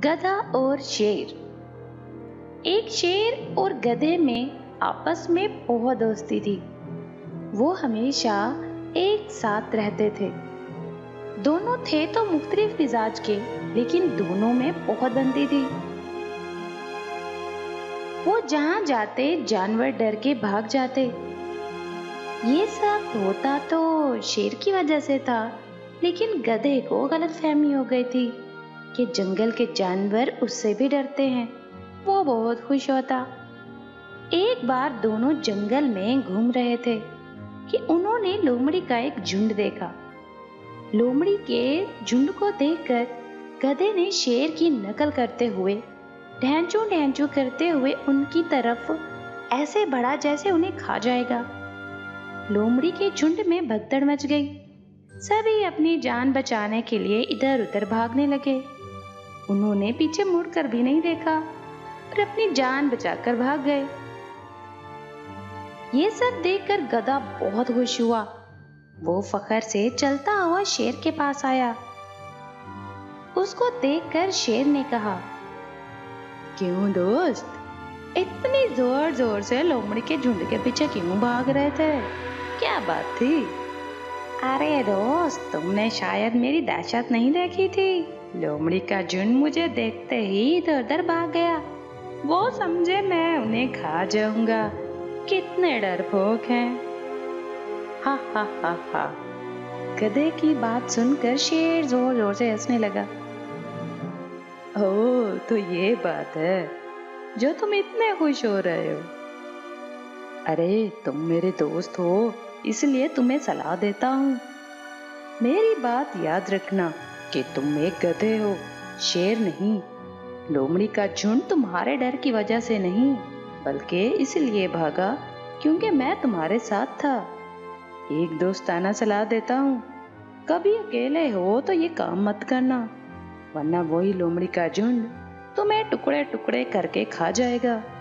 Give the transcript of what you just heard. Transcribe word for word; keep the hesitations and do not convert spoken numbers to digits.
गधा और शेर। एक शेर और गधे में आपस में बहुत दोस्ती थी। वो हमेशा एक साथ रहते थे। दोनों थे तो मुख्तलिफ मिजाज के, लेकिन दोनों में बहुत बनती थी। वो जहां जाते जानवर डर के भाग जाते। ये सब होता तो शेर की वजह से था, लेकिन गधे को गलतफहमी हो गई थी कि जंगल के जानवर उससे भी डरते हैं। वो बहुत खुश होता। एक बार दोनों जंगल में घूम रहे थे कि उन्होंने लोमड़ी का एक झुंड देखा। लोमड़ी के झुंड को देखकर गधे ने शेर की नकल करते हुए ढैंचू ढैंचू करते हुए उनकी तरफ ऐसे बढ़ा जैसे उन्हें खा जाएगा। लोमड़ी के झुंड में भगदड़ मच गई। सभी अपनी जान बचाने के लिए इधर उधर भागने लगे। उन्होंने पीछे मुड़कर भी नहीं देखा और अपनी जान बचाकर भाग गए। ये सब देखकर गधा बहुत खुश हुआ। वो फखर से चलता हुआ शेर के पास आया। उसको देखकर शेर ने कहा, क्यों दोस्त, इतनी जोर जोर से लोमड़ी के झुंड के पीछे क्यों भाग रहे थे? क्या बात थी? अरे दोस्त, तुमने शायद मेरी दहशत नहीं देखी थी। लोमड़ी का झुंड मुझे देखते ही इधर उधर भाग गया। वो समझे मैं उन्हें खा जाऊंगा। कितने डरपोक हैं। हा हा हा हा। गधे की बात सुनकर शेर जोर जोर से हंसने लगा। ओह, तो ये बात है जो तुम इतने खुश हो रहे हो। अरे तुम मेरे दोस्त हो, इसलिए तुम्हें सलाह देता हूँ। मेरी बात याद रखना कि तुम एक गधे हो, शेर नहीं। लोमड़ी का झुंड तुम्हारे डर की वजह से नहीं, बल्कि इसलिए भागा क्योंकि मैं तुम्हारे साथ था। एक दोस्ताना सलाह देता हूँ, कभी अकेले हो तो ये काम मत करना, वरना वही लोमड़ी का झुंड तुम्हें टुकड़े टुकड़े करके खा जाएगा।